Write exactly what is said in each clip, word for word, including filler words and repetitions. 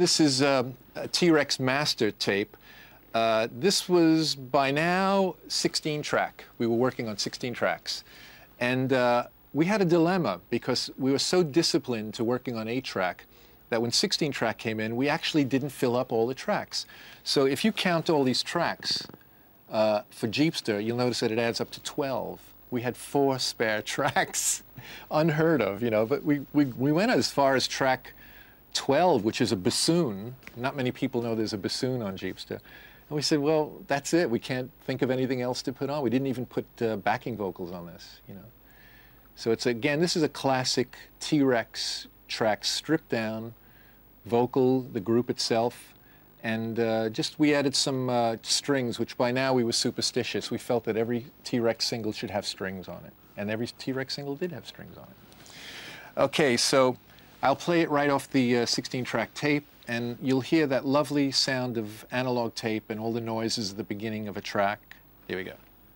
This is um, a T.Rex master tape. Uh, this was by now sixteen track. We were working on sixteen tracks. And uh, we had a dilemma because we were so disciplined to working on eight track that when sixteen track came in, we actually didn't fill up all the tracks. So if you count all these tracks uh, for JEEPSTER, you'll notice that it adds up to twelve. We had four spare tracks, unheard of, you know, but we, we, we went as far as track twelve, which is a bassoon. Not many people know there's a bassoon on JEEPSTER. And we said, well, that's it. We can't think of anything else to put on. We didn't even put uh, backing vocals on this, you know. So it's, again, this is a classic T.Rex track, stripped down, vocal, the group itself, and uh, just we added some uh, strings, which by now we were superstitious. We felt that every T.Rex single should have strings on it, and every T.Rex single did have strings on it. Okay, so I'll play it right off the sixteen track tape, and you'll hear that lovely sound of analog tape and all the noises at the beginning of a track. Here we go.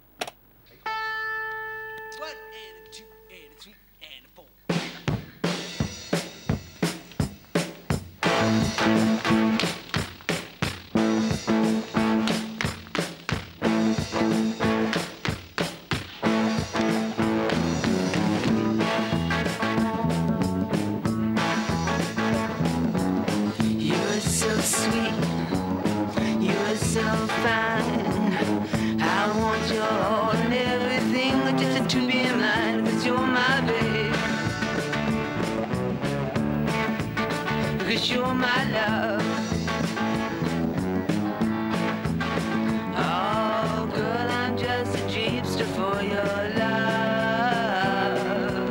You're my love. Oh, girl, I'm just a JEEPSTER for your love.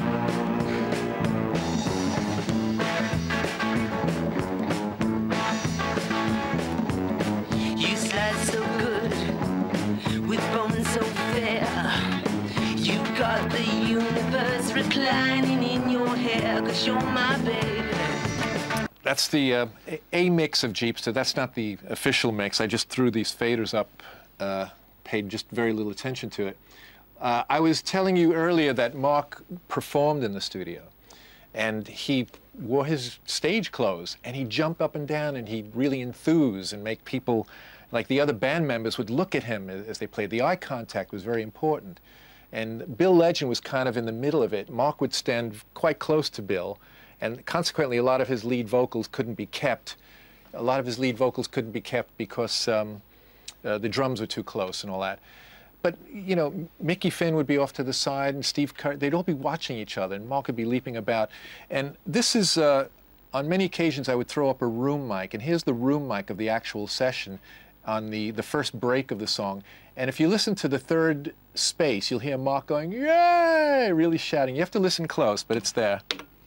You slide so good, with bones so fair. You got the universe reclining in your hair, 'cause you're my baby. That's the uh, A mix of JEEPSTER. That's not the official mix. I just threw these faders up, uh, paid just very little attention to it. Uh, I was telling you earlier that Marc performed in the studio, and he wore his stage clothes, and he'd jump up and down, and he'd really enthuse and make people, like the other band members, would look at him as they played. The eye contact was very important. And Bill Legend was kind of in the middle of it. Marc would stand quite close to Bill, and consequently, a lot of his lead vocals couldn't be kept. A lot of his lead vocals couldn't be kept because um, uh, the drums were too close and all that. But, you know, Mickey Finn would be off to the side, and Steve Carr, they'd all be watching each other, and Marc would be leaping about. And this is, uh, on many occasions, I would throw up a room mic, and here's the room mic of the actual session on the, the first break of the song. And if you listen to the third space, you'll hear Marc going, yay, really shouting. You have to listen close, but it's there.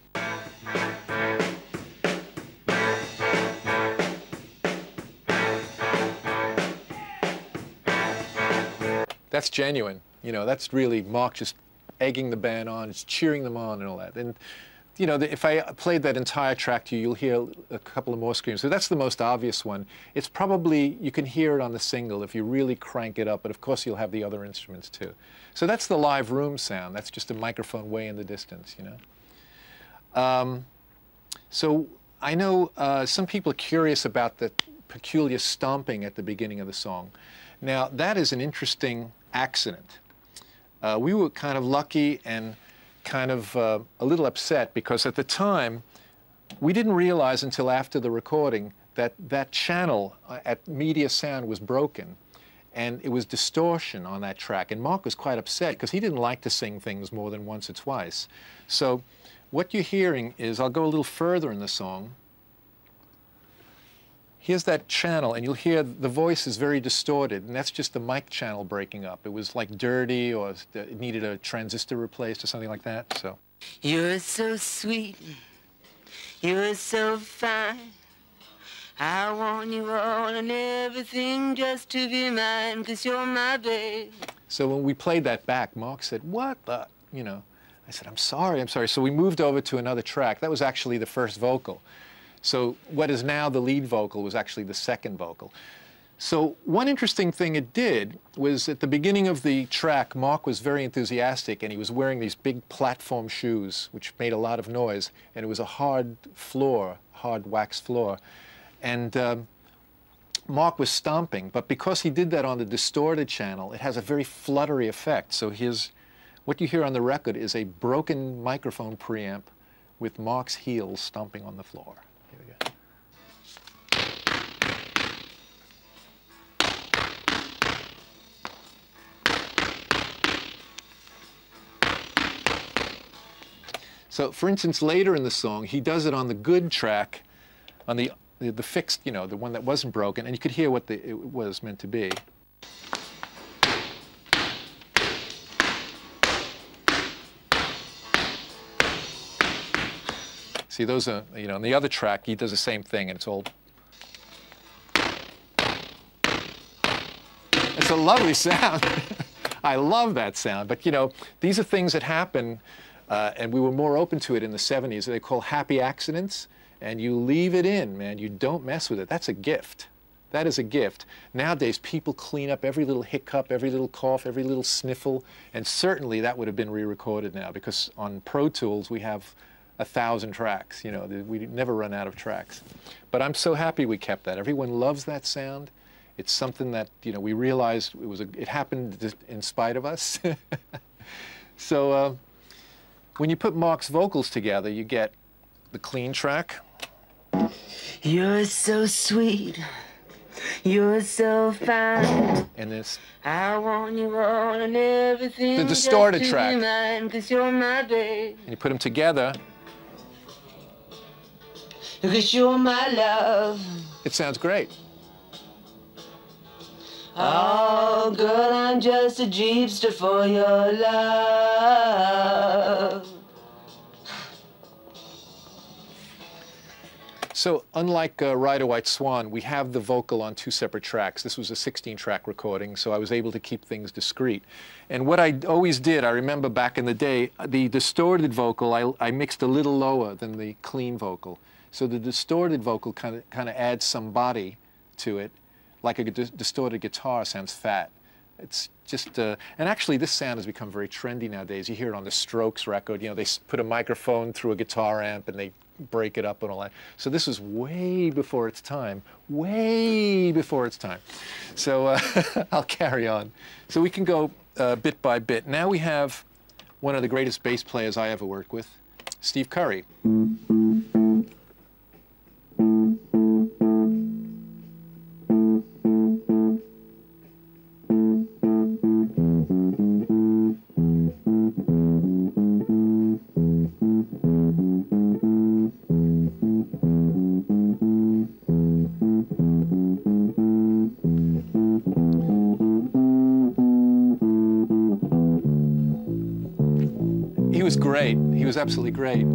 That's genuine. You know, that's really Marc just egging the band on, just cheering them on and all that. And, you know, the, if I played that entire track to you, you'll hear a couple of more screams. So that's the most obvious one. It's probably, you can hear it on the single if you really crank it up, but of course you'll have the other instruments too. So that's the live room sound. That's just a microphone way in the distance, you know. Um, so I know uh, some people are curious about the peculiar stomping at the beginning of the song. Now, that is an interesting accident. Uh, we were kind of lucky and kind of uh, a little upset because at the time, we didn't realize until after the recording that that channel at Media Sound was broken, and it was distortion on that track. And Marc was quite upset because he didn't like to sing things more than once or twice. So what you're hearing is, I'll go a little further in the song. Here's that channel, and you'll hear the voice is very distorted, and that's just the mic channel breaking up. It was like dirty, or it needed a transistor replaced or something like that, so. You're so sweet, you're so fine. I want you all and everything just to be mine, 'cause you're my babe. So when we played that back, Marc said, what the, you know. I said, I'm sorry, I'm sorry. So we moved over to another track. That was actually the first vocal. So what is now the lead vocal was actually the second vocal. So one interesting thing it did was at the beginning of the track, Marc was very enthusiastic, and he was wearing these big platform shoes, which made a lot of noise, and it was a hard floor, hard wax floor. And um, Marc was stomping, but because he did that on the distorted channel, it has a very fluttery effect. So here's, what you hear on the record is a broken microphone preamp with Marc's heels stomping on the floor. Here we go. So, for instance, later in the song, he does it on the good track, on the the, the fixed, you know, the one that wasn't broken, and you could hear what the, it was meant to be. See, those are, you know, on the other track, he does the same thing, and it's all... It's a lovely sound. I love that sound. But, you know, these are things that happen, uh, and we were more open to it in the seventies. They call happy accidents, and you leave it in, man. You don't mess with it. That's a gift. That is a gift. Nowadays, people clean up every little hiccup, every little cough, every little sniffle, and certainly that would have been re-recorded now, because on Pro Tools, we have a thousand tracks. You know, we never run out of tracks. But I'm so happy we kept that. Everyone loves that sound. It's something that, you know, we realized it was a, it happened in spite of us. So uh, when you put Marc's vocals together, you get the clean track. You're so sweet. You're so fine. And this. I want you all and everything. The distorted just to track. be mine, 'cause you're my babe. And you put them together. Because you're my love. It sounds great. Oh, girl, I'm just a jeepster for your love. So unlike uh, Ride a White Swan, we have the vocal on two separate tracks. This was a sixteen track recording, so I was able to keep things discreet. And what I always did, I remember back in the day, the distorted vocal, I, I mixed a little lower than the clean vocal. So the distorted vocal kind of kind of adds some body to it, like a dis distorted guitar sounds fat. It's just, uh, and actually this sound has become very trendy nowadays. You hear it on the Strokes record, you know, they put a microphone through a guitar amp and they break it up and all that. So this was way before its time, way before its time. So uh, I'll carry on. So we can go uh, bit by bit. Now we have one of the greatest bass players I ever worked with, Steve Curry. He was great. He was absolutely great.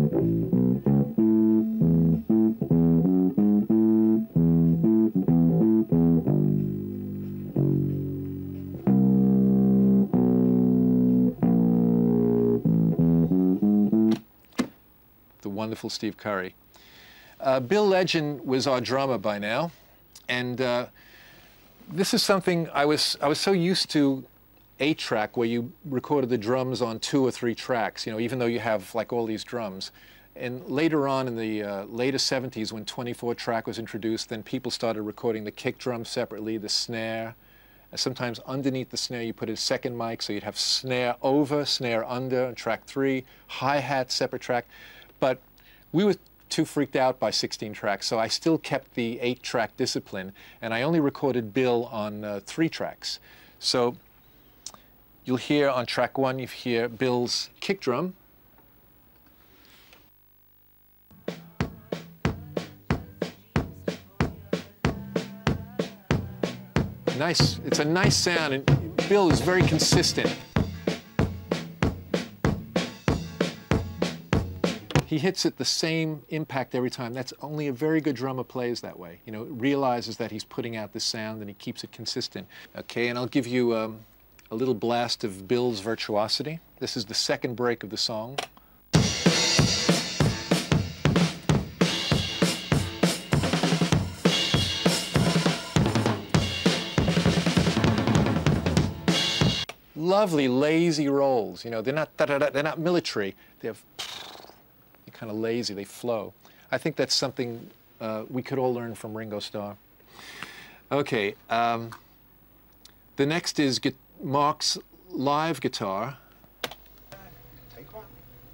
The wonderful Steve Curry. Uh, Bill Legend was our drummer by now, and uh, this is something I was I was so used to. Eight track where you recorded the drums on two or three tracks, you know, even though you have like all these drums. And later on in the uh, later seventies, when twenty-four track was introduced, then people started recording the kick drum separately, the snare. And sometimes underneath the snare you put a second mic, so you'd have snare over, snare under, track three, hi-hat, separate track. But we were too freaked out by sixteen tracks, so I still kept the eight track discipline, and I only recorded Bill on uh, three tracks. So you'll hear on track one, you hear Bill's kick drum. Nice, it's a nice sound, and Bill is very consistent. He hits it the same impact every time. That's only a very good drummer plays that way. You know, realizes that he's putting out the sound and he keeps it consistent. Okay, and I'll give you um, a little blast of Bill's virtuosity. This is the second break of the song. Lovely lazy rolls. You know, they're not da -da -da, they're not military. They're, they're kind of lazy. They flow. I think that's something uh, we could all learn from Ringo Starr. Okay, um, the next is gu Marc's live guitar. Take one.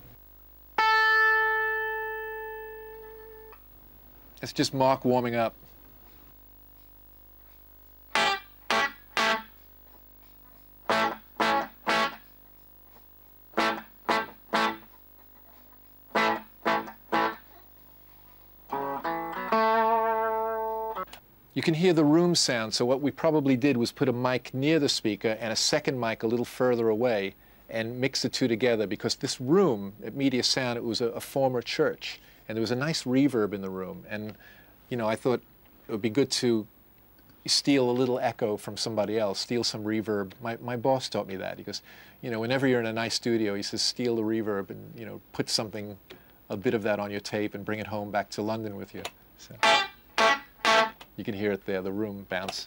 It's just Marc warming up. You can hear the room sound, so what we probably did was put a mic near the speaker and a second mic a little further away and mix the two together, because this room at Media Sound, it was a, a former church, and there was a nice reverb in the room, and you know, I thought it would be good to steal a little echo from somebody else, steal some reverb. My, my boss taught me that. He goes, you know, whenever you're in a nice studio, he says, steal the reverb and, you know, put something, a bit of that on your tape and bring it home back to London with you. So. You can hear it there, the room bounce.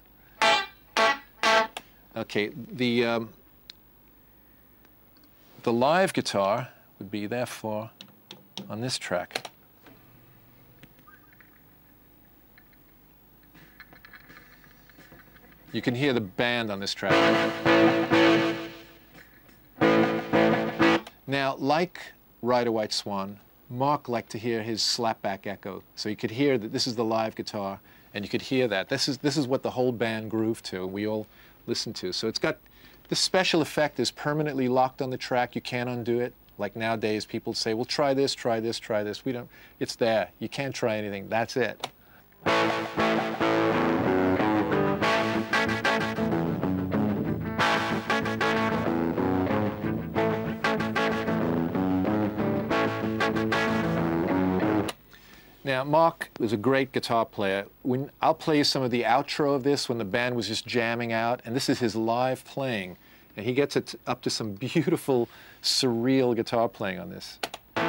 Okay, the, um, the live guitar would be therefore on this track. You can hear the band on this track. Now, like Ride a White Swan, Marc liked to hear his slapback echo. So you could hear that this is the live guitar, and you could hear that. This is, this is what the whole band grooved to, we all listened to. So it's got, this special effect is permanently locked on the track. You can't undo it. Like nowadays, people say, well, try this, try this, try this. We don't, it's there. You can't try anything. That's it. Now, Marc was a great guitar player. When, I'll play you some of the outro of this when the band was just jamming out, and this is his live playing. And he gets it up to some beautiful, surreal guitar playing on this.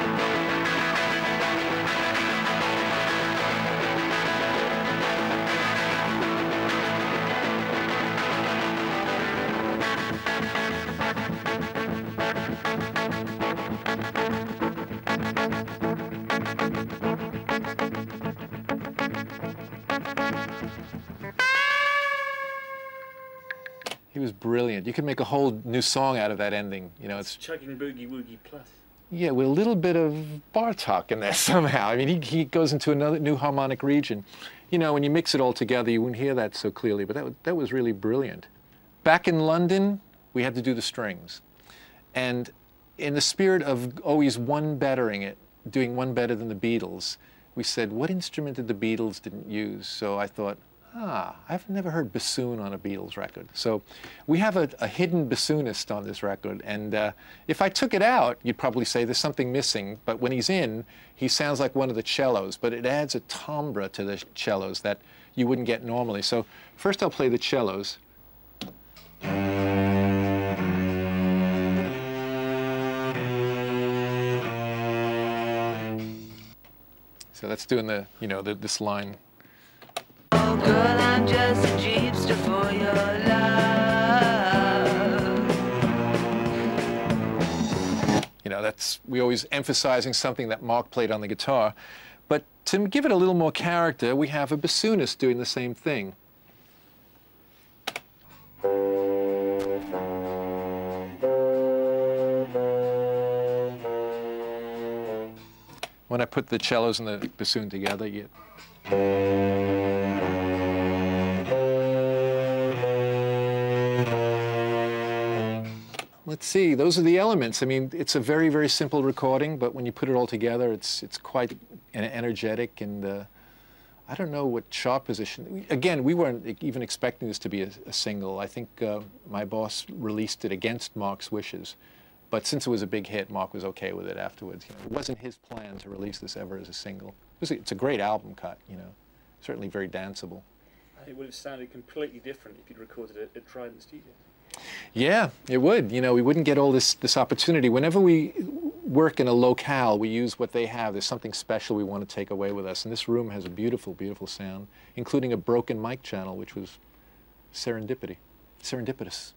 He was brilliant. You could make a whole new song out of that ending. You know, it's, it's chugging boogie woogie plus. Yeah, with a little bit of Bartok in there somehow. I mean, he, he goes into another new harmonic region. You know, when you mix it all together, you wouldn't hear that so clearly, but that, that was really brilliant. Back in London, we had to do the strings. And in the spirit of always one bettering it, doing one better than the Beatles, we said, what instrument did the Beatles didn't use? So I thought, ah, I've never heard bassoon on a Beatles record. So we have a, a hidden bassoonist on this record, and uh, if I took it out, you'd probably say there's something missing, but when he's in, he sounds like one of the cellos, but it adds a timbre to the cellos that you wouldn't get normally. So first I'll play the cellos. So that's doing the, you know, the, this line. Oh, girl, I'm just a jeepster for your love. You know, that's, we always emphasizing something that Marc played on the guitar. But to give it a little more character, we have a bassoonist doing the same thing. When I put the cellos and the bassoon together, you... Let's see, those are the elements. I mean, it's a very, very simple recording, but when you put it all together, it's, it's quite energetic, and uh, I don't know what sharp position. Again, we weren't even expecting this to be a, a single. I think uh, my boss released it against Marc's wishes. But since it was a big hit, Marc was okay with it afterwards. You know, it wasn't his plan to release this ever as a single. It was a, it's a great album cut, you know, certainly very danceable. It would have sounded completely different if you'd recorded it at Trident Studios. Yeah, it would. You know, we wouldn't get all this, this opportunity. Whenever we work in a locale, we use what they have. There's something special we want to take away with us. And this room has a beautiful, beautiful sound, including a broken mic channel, which was serendipity, serendipitous.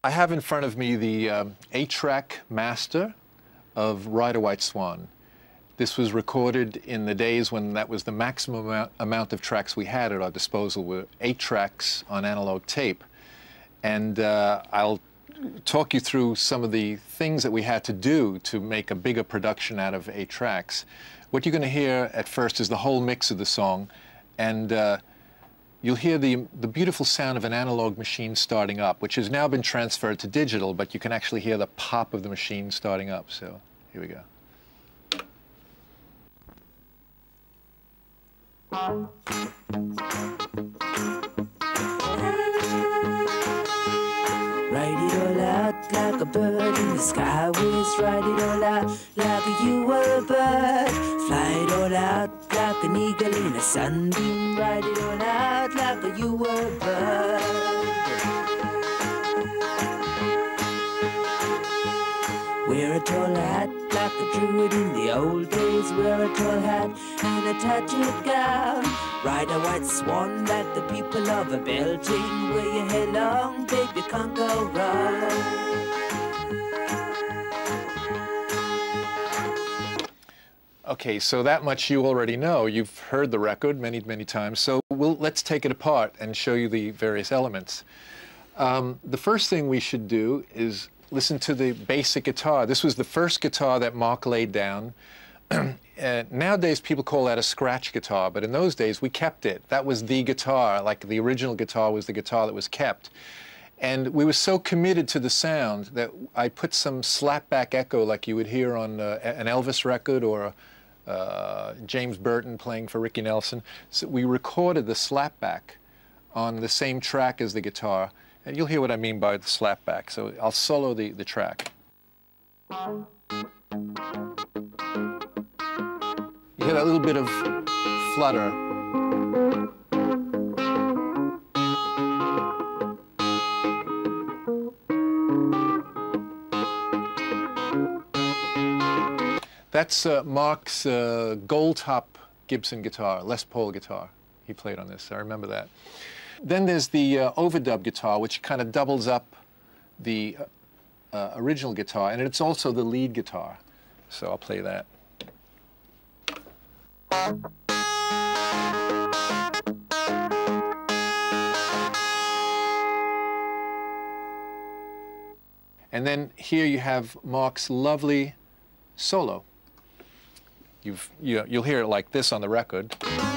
I have in front of me the um, eight-track master of Ride a White Swan. This was recorded in the days when that was the maximum amount, amount of tracks we had at our disposal, were eight tracks on analog tape. And uh, I'll talk you through some of the things that we had to do to make a bigger production out of eight tracks. What you're going to hear at first is the whole mix of the song, and uh, you'll hear the, the beautiful sound of an analog machine starting up, which has now been transferred to digital, but you can actually hear the pop of the machine starting up. So here we go. Ride it all out like a bird in the sky. Whiz, ride it all out like you were a bird. Fly it all out like an eagle in a sunbeam. Ride it all out like you were a bird. Wear a tall hat like a druid in the old days. Wear a tall hat and a tattooed gown. Ride a white swan like the people of a Belgium. Wear your hair long, babe, you can't go wrong. Okay, so that much you already know. You've heard the record many, many times. So we'll, let's take it apart and show you the various elements. Um, the first thing we should do is listen to the basic guitar. This was the first guitar that Marc laid down. Uh, nowadays, people call that a scratch guitar, but in those days, we kept it. That was the guitar, like the original guitar was the guitar that was kept. And we were so committed to the sound that I put some slapback echo like you would hear on uh, an Elvis record or uh, James Burton playing for Ricky Nelson. So we recorded the slapback on the same track as the guitar. And you'll hear what I mean by the slapback. So I'll solo the, the track. You hear that little bit of flutter. That's uh, Marc's uh, gold top Gibson guitar, Les Paul guitar. He played on this, I remember that. Then there's the uh, overdub guitar, which kind of doubles up the uh, uh, original guitar, and it's also the lead guitar. So I'll play that. And then here you have Marc's lovely solo. You've, you, you'll hear it like this on the record.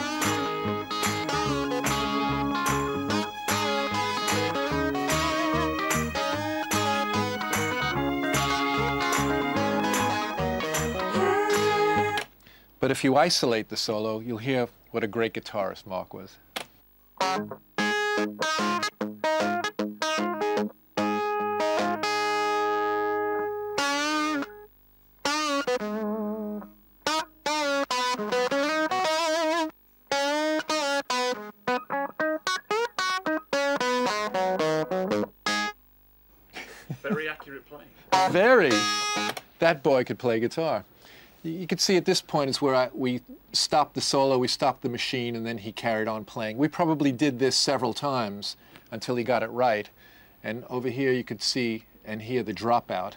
But if you isolate the solo, you'll hear what a great guitarist Marc was. Very accurate playing. Very. That boy could play guitar. You can see at this point is where I, we stopped the solo, we stopped the machine, and then he carried on playing. We probably did this several times until he got it right. And over here you could see and hear the dropout.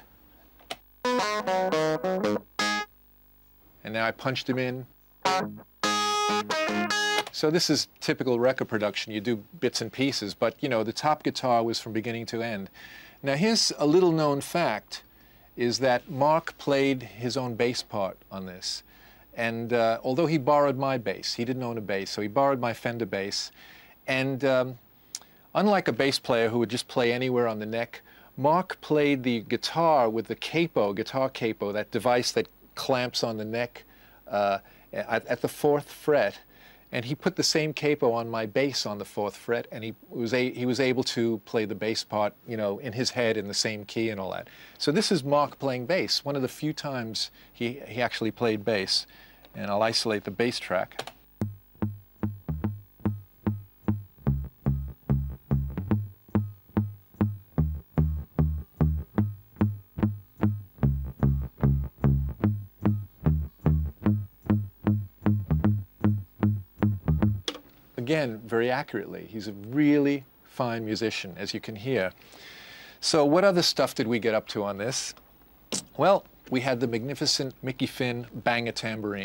And now I punched him in. So this is typical record production. You do bits and pieces, but you know, the top guitar was from beginning to end. Now here's a little known fact, is that Marc played his own bass part on this. And uh, although he borrowed my bass, he didn't own a bass, so he borrowed my Fender bass. And um, unlike a bass player who would just play anywhere on the neck, Marc played the guitar with the capo, guitar capo, that device that clamps on the neck uh, at, at the fourth fret. And he put the same capo on my bass on the fourth fret, and he was, a, he was able to play the bass part, you know, in his head in the same key and all that. So this is Marc playing bass, one of the few times he, he actually played bass. And I'll isolate the bass track. Again, very accurately. He's a really fine musician, as you can hear. So what other stuff did we get up to on this? Well, we had the magnificent Mickey Finn bang-a-tambourine.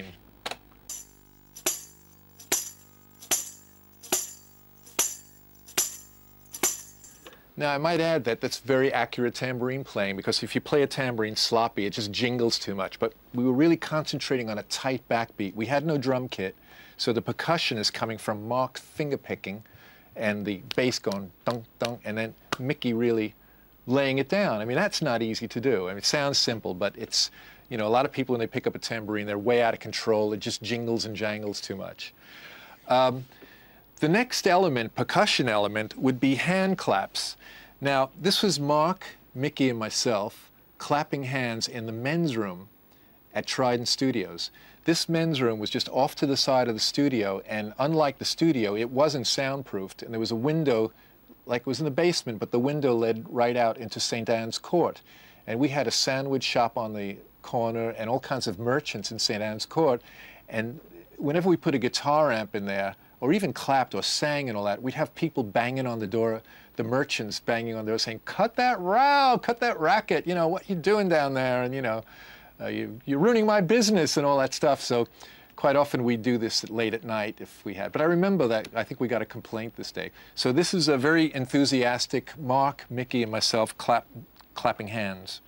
Now, I might add that that's very accurate tambourine playing, because if you play a tambourine sloppy, it just jingles too much. But we were really concentrating on a tight backbeat. We had no drum kit, so the percussion is coming from Marc finger picking and the bass going dunk, dunk, and then Mickey really laying it down. I mean, that's not easy to do. I mean, it sounds simple, but it's, you know, a lot of people when they pick up a tambourine, they're way out of control. It just jingles and jangles too much. Um, The next element, percussion element, would be hand claps. Now, this was Marc, Mickey, and myself clapping hands in the men's room at Trident Studios. This men's room was just off to the side of the studio, and unlike the studio, it wasn't soundproofed, and there was a window, like it was in the basement, but the window led right out into Saint Anne's Court. And we had a sandwich shop on the corner and all kinds of merchants in Saint Anne's Court, and whenever we put a guitar amp in there, or even clapped or sang and all that, we'd have people banging on the door, the merchants banging on the door saying, cut that row, cut that racket, you know, what you doing down there? And, you know, uh, you, you're ruining my business and all that stuff. So quite often we do this late at night if we had. But I remember that, I think we got a complaint this day. So this is a very enthusiastic Marc, Mickey, and myself clap, clapping hands.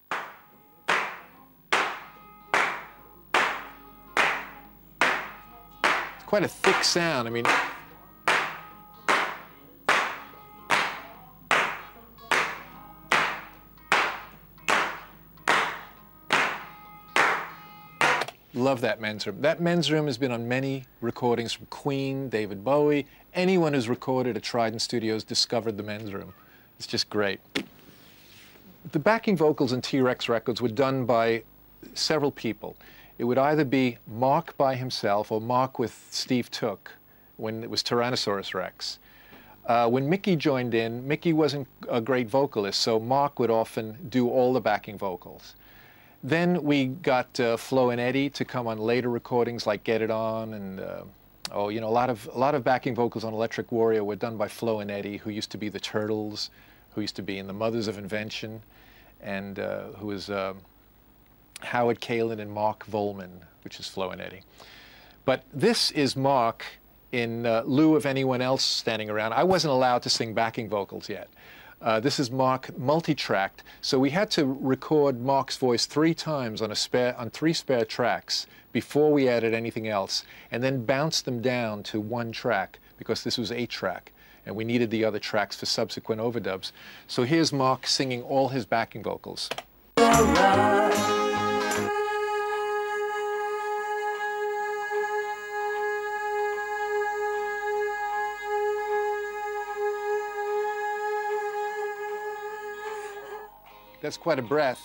Quite a thick sound. I mean, love that men's room. That men's room has been on many recordings from Queen, David Bowie. Anyone who's recorded at Trident Studios discovered the men's room. It's just great. The backing vocals in T Rex records were done by several people. It would either be Marc by himself or Marc with Steve Took when it was Tyrannosaurus Rex. Uh, when Mickey joined in, Mickey wasn't a great vocalist, so Marc would often do all the backing vocals. Then we got uh, Flo and Eddie to come on later recordings like Get It On, and uh, oh, you know, a lot of a lot of backing vocals on Electric Warrior were done by Flo and Eddie, who used to be the Turtles, who used to be in the Mothers of Invention, and uh, who was uh, Howard Kalin and Mark Volman, which is Flo and Eddie. But this is Marc in uh, lieu of anyone else standing around. I wasn't allowed to sing backing vocals yet. Uh, this is Marc multi-tracked, so we had to record Marc's voice three times on a spare, on three spare tracks before we added anything else, and then bounce them down to one track because this was eight track, and we needed the other tracks for subsequent overdubs. So here's Marc singing all his backing vocals. That's quite a breath.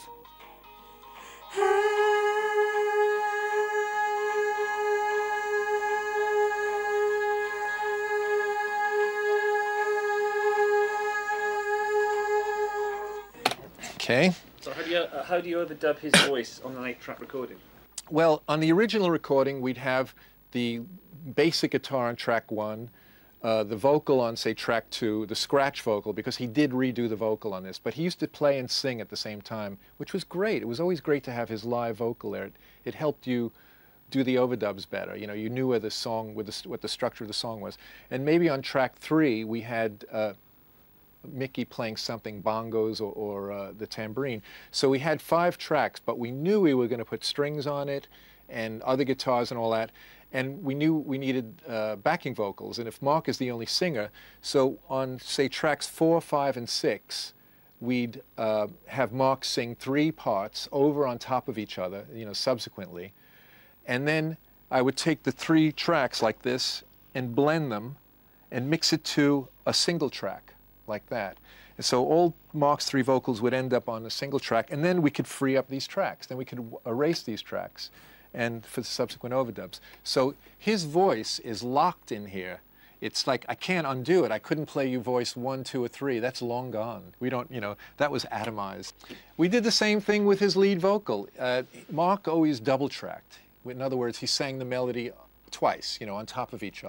Okay. So how do you, uh, how do you overdub his voice on an eight track recording? Well, on the original recording, we'd have the basic guitar on track one, Uh, the vocal on, say, track two, the scratch vocal, because he did redo the vocal on this, but he used to play and sing at the same time, which was great. It was always great to have his live vocal there. It, it helped you do the overdubs better. You know, you knew where the song, where the, what the structure of the song was. And maybe on track three, we had uh, Mickey playing something, bongos or, or uh, the tambourine. So we had five tracks, but we knew we were going to put strings on it and other guitars and all that. And we knew we needed uh, backing vocals, and if Marc is the only singer, so on, say, tracks four, five, and six, we'd uh, have Marc sing three parts over on top of each other, you know, subsequently. And then I would take the three tracks like this and blend them and mix it to a single track like that. And so all Marc's three vocals would end up on a single track, and then we could free up these tracks. Then we could erase these tracks and for the subsequent overdubs. So his voice is locked in here. It's like, I can't undo it. I couldn't play you voice one, two, or three. That's long gone. We don't, you know, that was atomized. We did the same thing with his lead vocal. Uh, Marc always double-tracked. In other words, he sang the melody twice, you know, on top of each other.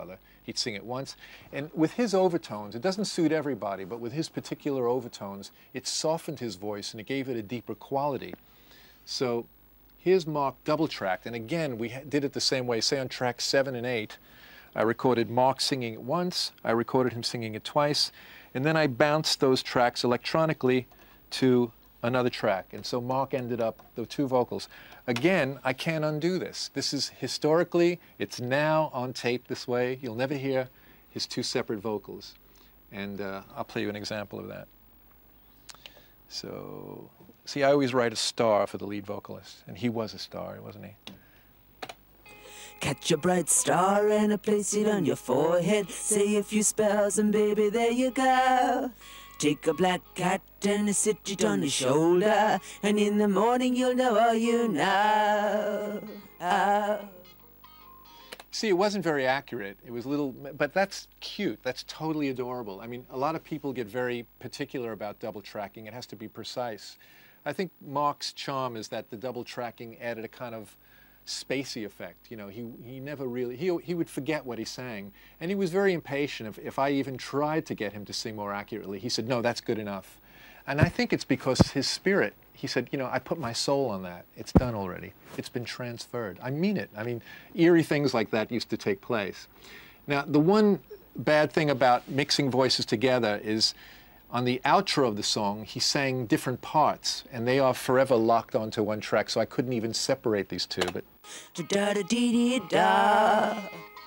he'd sing it once. And with his overtones, it doesn't suit everybody, but with his particular overtones, it softened his voice and it gave it a deeper quality. So here's Marc double-tracked, and again, we did it the same way. Say on track seven and eight, I recorded Marc singing it once, I recorded him singing it twice, and then I bounced those tracks electronically to another track. And so Marc ended up, the two vocals. Again, I can't undo this. This is historically, it's now on tape this way. You'll never hear his two separate vocals. And uh, I'll play you an example of that. So, see, I always write a star for the lead vocalist, and he was a star, wasn't he? Catch a bright star and I place it on your forehead. Say a few spells and baby, there you go. Take a black cat and I sit it on your shoulder, and in the morning you'll know all you know. Oh. See, it wasn't very accurate. It was a little, but that's cute. That's totally adorable. I mean, a lot of people get very particular about double tracking. It has to be precise. I think Marc's charm is that the double tracking added a kind of spacey effect. You know, he, he never really, he, he would forget what he sang. And he was very impatient. If, if I even tried to get him to sing more accurately, he said, no, that's good enough. And I think it's because his spirit, he said, you know, I put my soul on that. It's done already. It's been transferred. I mean it. I mean, eerie things like that used to take place. Now, the one bad thing about mixing voices together is on the outro of the song, he sang different parts, and they are forever locked onto one track, so I couldn't even separate these two. But da da dee dee da,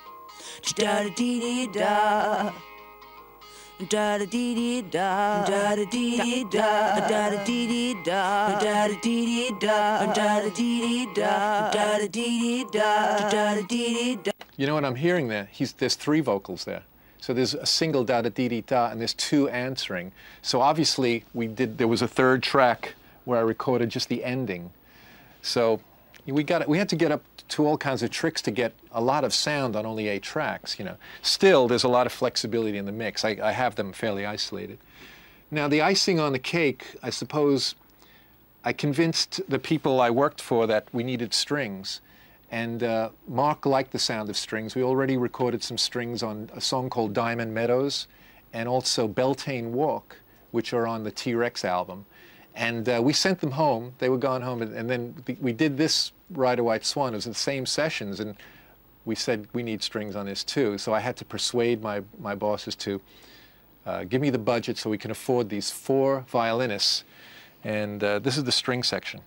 da da dee dee da, da da dee dee da, da da dee dee da, da da dee dee da, da da dee dee da, da da dee dee da, da da dee dee da, da da dee dee da. You know what I'm hearing there? He's, there's three vocals there. So there's a single da da dee dee da, and there's two answering. So obviously we did. There was a third track where I recorded just the ending. So we got we had to get up to all kinds of tricks to get a lot of sound on only eight tracks. You know, still there's a lot of flexibility in the mix. I, I have them fairly isolated. Now the icing on the cake, I suppose, I convinced the people I worked for that we needed strings. And uh, Marc liked the sound of strings. We already recorded some strings on a song called Diamond Meadows and also Beltane Walk, which are on the T Rex album. And uh, we sent them home. They were gone home. And, and then the, we did this Ride a White Swan. It was in the same sessions. And we said, we need strings on this too. So I had to persuade my, my bosses to uh, give me the budget so we can afford these four violinists. And uh, this is the string section.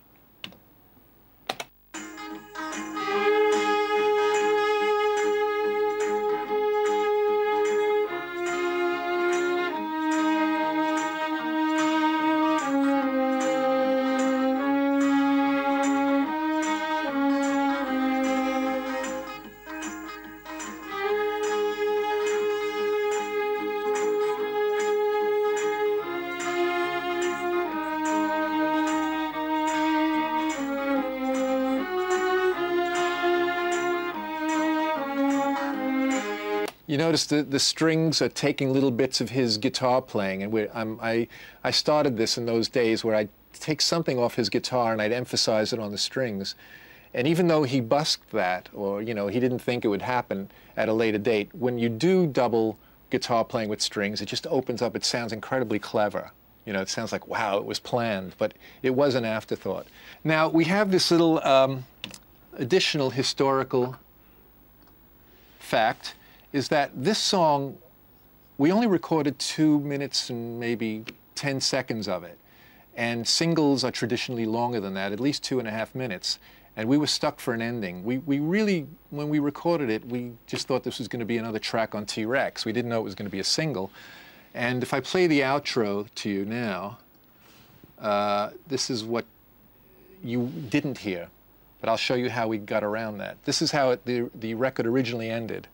You notice the, the strings are taking little bits of his guitar playing, and we're, um, I, I started this in those days where I'd take something off his guitar and I'd emphasize it on the strings. And even though he busked that, or you know, he didn't think it would happen at a later date, when you do double guitar playing with strings, it just opens up. It sounds incredibly clever. You know, it sounds like, wow, it was planned, but it was an afterthought. Now, we have this little um, additional historical fact, is that this song, we only recorded two minutes and maybe ten seconds of it. And singles are traditionally longer than that, at least two and a half minutes. And we were stuck for an ending. We, we really, when we recorded it, we just thought this was going to be another track on T Rex. We didn't know it was going to be a single. And if I play the outro to you now, uh, this is what you didn't hear. But I'll show you how we got around that. This is how it, the, the record originally ended.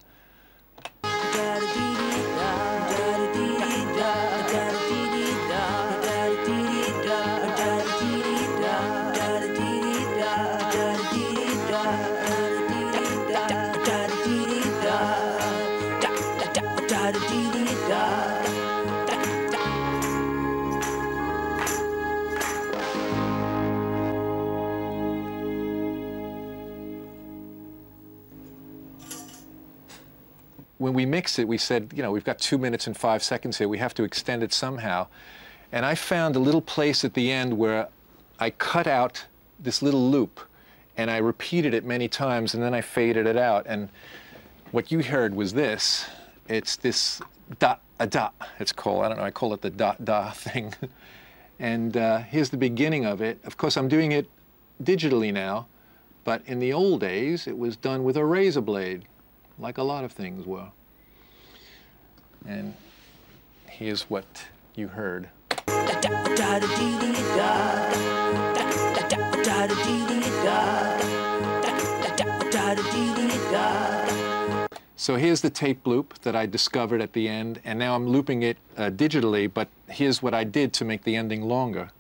when we mixed it, we said, you know, we've got two minutes and five seconds here. We have to extend it somehow. And I found a little place at the end where I cut out this little loop, and I repeated it many times, and then I faded it out. And what you heard was this. It's this dot, a dot, it's called. I don't know, I call it the dot, da thing. And uh, here's the beginning of it. Of course, I'm doing it digitally now, but in the old days, it was done with a razor blade, like a lot of things were. And here's what you heard. So here's the tape loop that I discovered at the end, and now I'm looping it uh, digitally, but here's what I did to make the ending longer.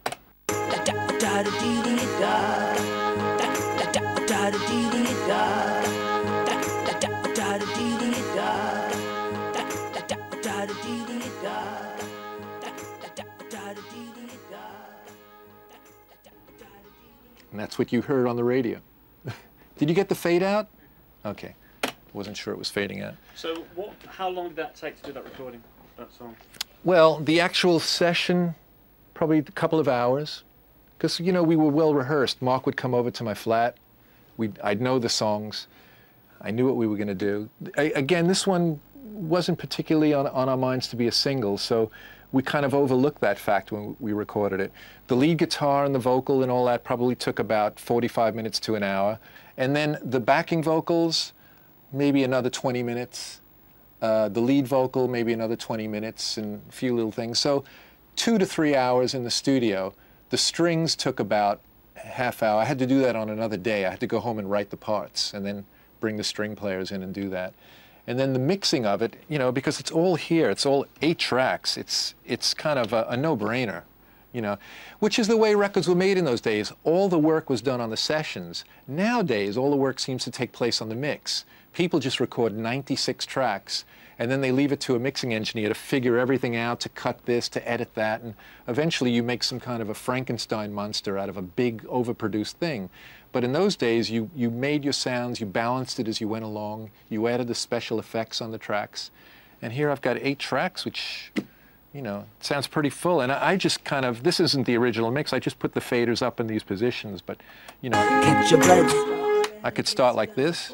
And that's what you heard on the radio. Did you get the fade out? Okay. Wasn't sure it was fading out. So what, how long did that take to do that recording, that song? Well, the actual session, probably a couple of hours. Because, you know, we were well rehearsed. Marc would come over to my flat. We'd, I'd know the songs. I knew what we were going to do. I, again, this one wasn't particularly on, on our minds to be a single, so we kind of overlooked that fact when we recorded it. The lead guitar and the vocal and all that probably took about forty-five minutes to an hour. And then the backing vocals, maybe another twenty minutes. Uh, the lead vocal, maybe another twenty minutes, and a few little things. So two to three hours in the studio. The strings took about a half hour. I had to do that on another day. I had to go home and write the parts and then bring the string players in and do that. And then the mixing of it, you know, because it's all here, it's all eight tracks, it's, it's kind of a, a no-brainer, you know, which is the way records were made in those days. All the work was done on the sessions. Nowadays, all the work seems to take place on the mix. People just record ninety-six tracks, and then they leave it to a mixing engineer to figure everything out, to cut this, to edit that, and eventually you make some kind of a Frankenstein monster out of a big, overproduced thing. But in those days, you, you made your sounds, you balanced it as you went along, you added the special effects on the tracks. And here I've got eight tracks, which, you know, sounds pretty full. And I, I just kind of, this isn't the original mix, I just put the faders up in these positions, but, you know, Catch your breath. I could start like this.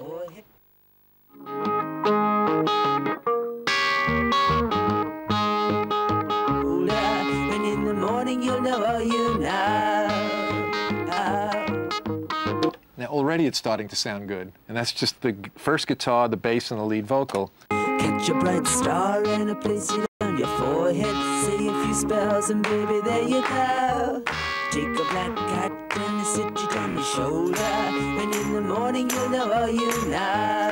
And in the morning you'll know all you know. Now already it's starting to sound good, and that's just the first guitar, the bass, and the lead vocal. Catch a bright star and a place it on your forehead. Say a few spells and baby there you go. Take a black cat and sit it on your shoulder. And in the morning you'll know all you know.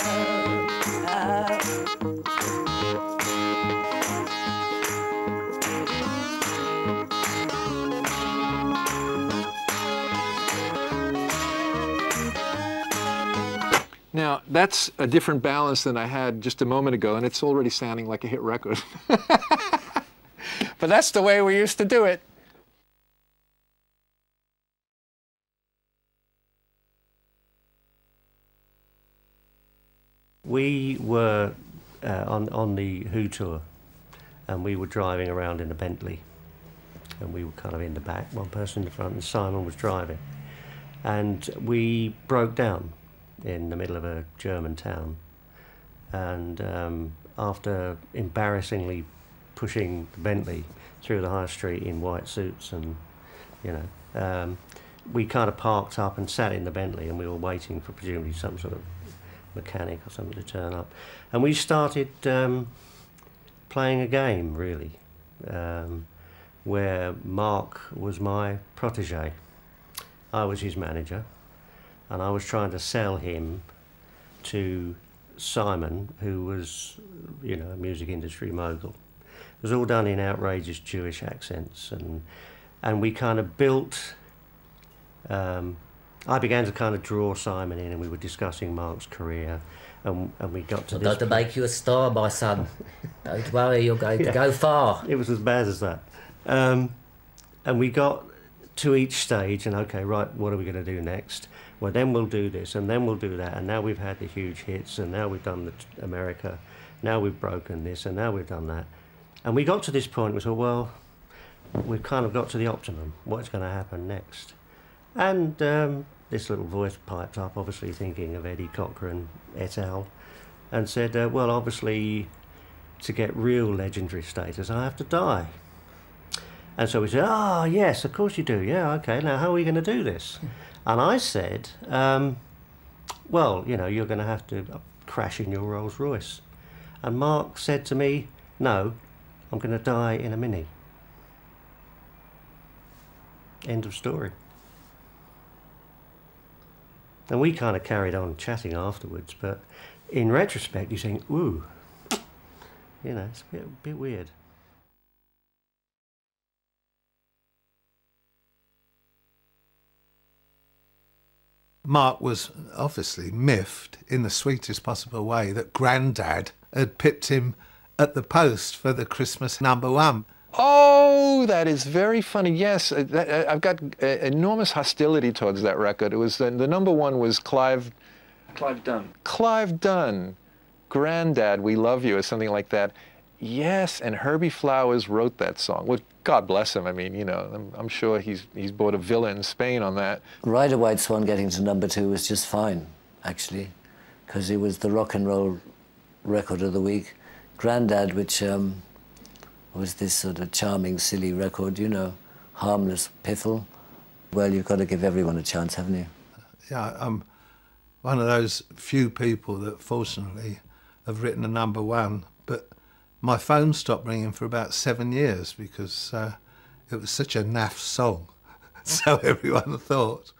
Now, that's a different balance than I had just a moment ago, and it's already sounding like a hit record. But that's the way we used to do it. We were uh, on, on the Who tour, and we were driving around in a Bentley, and we were kind of in the back, one person in the front, and Simon was driving. And we broke down in the middle of a German town, and um, after embarrassingly pushing the Bentley through the high street in white suits, and you know, um, we kind of parked up and sat in the Bentley, and we were waiting for presumably some sort of mechanic or something to turn up, and we started um, playing a game really, um, where Marc was my protege. I was his manager, and I was trying to sell him to Simon, who was, you know, a music industry mogul. It was all done in outrageous Jewish accents, and and we kind of built. Um, I began to kind of draw Simon in, and we were discussing Marc's career, and and we got to. I'm this going to make you a star, my son. Don't worry, you're going yeah. to go far. It was as bad as that, um, and we got to each stage, and okay, right, what are we going to do next? Well, then we'll do this, and then we'll do that, and now we've had the huge hits, and now we've done the America, now we've broken this, and now we've done that. And we got to this point, we thought, well, we've kind of got to the optimum. What's going to happen next? And um, this little voice piped up, obviously thinking of Eddie Cochran et al., and said, uh, well, obviously, to get real legendary status, I have to die. And so we said, ah, oh, yes, of course you do. Yeah, okay, now how are we going to do this? And I said, um, well, you know, you're going to have to crash in your Rolls Royce. And Marc said to me, no, I'm going to die in a Mini. End of story. And we kind of carried on chatting afterwards, but in retrospect, you think, ooh, you know, it's a bit, a bit weird. Marc was obviously miffed in the sweetest possible way that Grandad had pipped him at the post for the Christmas number one. Oh, that is very funny. Yes, uh, that, uh, I've got uh, enormous hostility towards that record. It was uh, the number one was Clive. Clive Dunn. Clive Dunn, Grandad, We Love You, or something like that. Yes, and Herbie Flowers wrote that song. Well, God bless him. I mean, you know, I'm, I'm sure he's he's bought a villa in Spain on that. Ride a White Swan getting to number two was just fine, actually, because it was the rock and roll record of the week. Grandad, which um, was this sort of charming, silly record, you know, harmless piffle. Well, you've got to give everyone a chance, haven't you? Yeah, I'm one of those few people that fortunately have written a number one, but my phone stopped ringing for about seven years because uh, it was such a naff song, so everyone thought.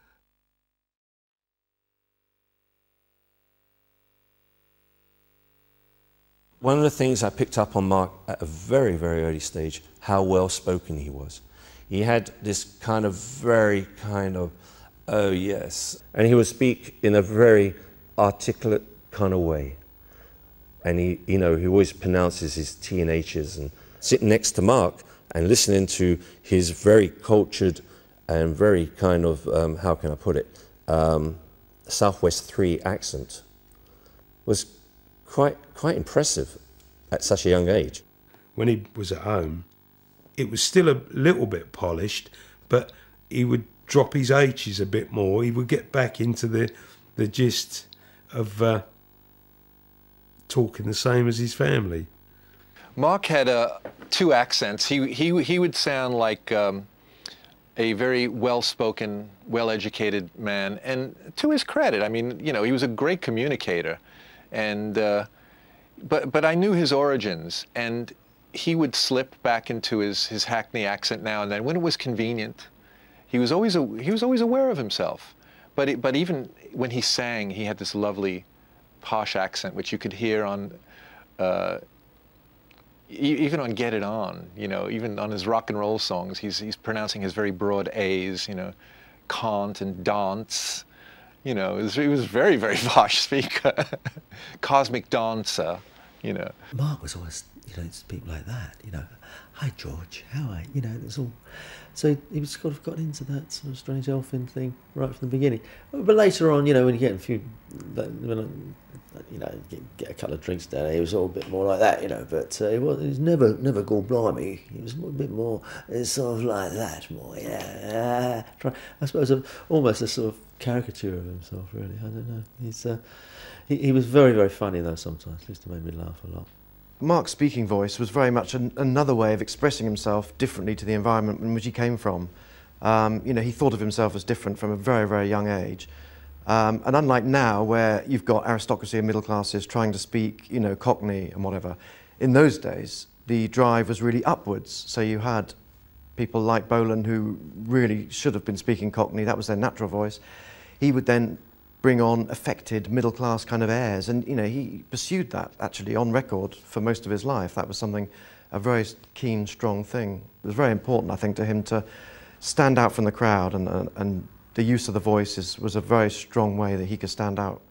One of the things I picked up on Marc at a very, very early stage, how well-spoken he was. He had this kind of very kind of, oh yes. And he would speak in a very articulate kind of way. And he, you know, he always pronounces his T and H's, and sitting next to Marc and listening to his very cultured and very kind of, um, how can I put it, um, Southwest three accent was quite, quite impressive at such a young age. When he was at home, it was still a little bit polished, but he would drop his H's a bit more. He would get back into the, the gist of uh, talking the same as his family. Marc had uh, two accents. He, he, he would sound like um, a very well-spoken, well-educated man. And to his credit, I mean, you know, he was a great communicator. And, uh, but, but I knew his origins, and he would slip back into his, his Hackney accent now and then when it was convenient. He was always, a, he was always aware of himself. But, it, but even when he sang, he had this lovely posh accent, which you could hear on, uh, e even on Get It On, you know, even on his rock and roll songs, he's, he's pronouncing his very broad A's, you know, can't and dance. You know, he was, he was very, very posh speaker. Cosmic dancer, you know. Marc was always, you know, it's people like that, you know. Hi, George, how are you? You know, it's all... So he was sort of got into that sort of strange elfin thing right from the beginning. But later on, you know, when you get a few, when you know, get, get a couple of drinks down there, he was all a bit more like that, you know. But uh, he was, he was never, never gone blimey. He was a bit more, it's sort of like that, more, yeah. I suppose a, almost a sort of caricature of himself, really. I don't know. He's, uh, he, he was very, very funny though. Sometimes, it used to make me laugh a lot. Marc's speaking voice was very much an, another way of expressing himself differently to the environment in which he came from. Um, you know, he thought of himself as different from a very, very young age. Um, and unlike now, where you've got aristocracy and middle classes trying to speak, you know, Cockney and whatever, in those days, the drive was really upwards. So you had people like Bolan who really should have been speaking Cockney, that was their natural voice. He would then bring on affected middle-class kind of airs, and you know he pursued that actually on record for most of his life. That was something, a very keen, strong thing. It was very important, I think, to him to stand out from the crowd, and, and, and the use of the voice is, was a very strong way that he could stand out.